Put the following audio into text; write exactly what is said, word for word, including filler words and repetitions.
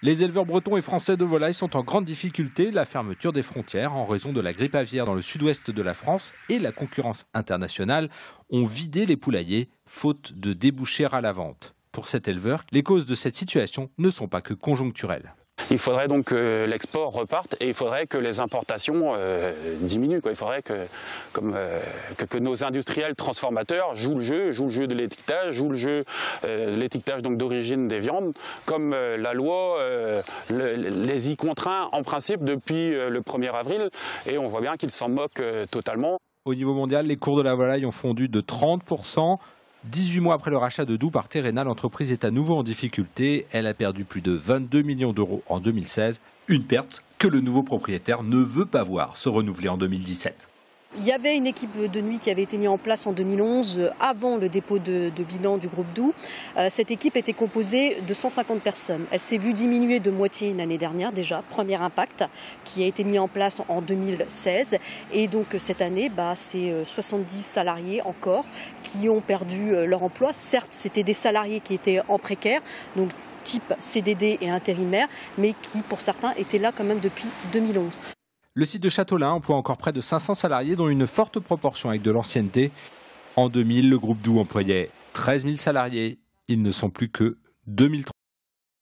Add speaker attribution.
Speaker 1: Les éleveurs bretons et français de volailles sont en grande difficulté. La fermeture des frontières en raison de la grippe aviaire dans le sud-ouest de la France et la concurrence internationale ont vidé les poulaillers, faute de déboucher à la vente. Pour cet éleveur, les causes de cette situation ne sont pas que conjoncturelles.
Speaker 2: Il faudrait donc que l'export reparte et il faudrait que les importations euh, diminuent, quoi. Il faudrait que, comme, euh, que, que nos industriels transformateurs jouent le jeu, jouent le jeu de l'étiquetage, jouent le jeu euh, l'étiquetage donc d'origine des viandes, comme euh, la loi euh, le, les y contraint en principe depuis euh, le premier avril, et on voit bien qu'ils s'en moquent euh, totalement.
Speaker 1: Au niveau mondial, les cours de la volaille ont fondu de trente pour cent. dix-huit mois après le rachat de Doux par Terrena, l'entreprise est à nouveau en difficulté. Elle a perdu plus de vingt-deux millions d'euros en deux mille seize. Une perte que le nouveau propriétaire ne veut pas voir se renouveler en deux mille dix-sept.
Speaker 3: Il y avait une équipe de nuit qui avait été mise en place en deux mille onze, avant le dépôt de, de bilan du groupe Doux. Euh, cette équipe était composée de cent cinquante personnes. Elle s'est vue diminuer de moitié l'année dernière déjà, premier impact, qui a été mis en place en deux mille seize. Et donc cette année, bah, c'est soixante-dix salariés encore qui ont perdu leur emploi. Certes, c'était des salariés qui étaient en précaire, donc type C D D et intérimaire, mais qui pour certains étaient là quand même depuis deux mille onze.
Speaker 1: Le site de Châteaulin emploie encore près de cinq cents salariés, dont une forte proportion avec de l'ancienneté. En deux mille, le groupe Doux employait treize mille salariés. Ils ne sont plus que deux mille trois cents.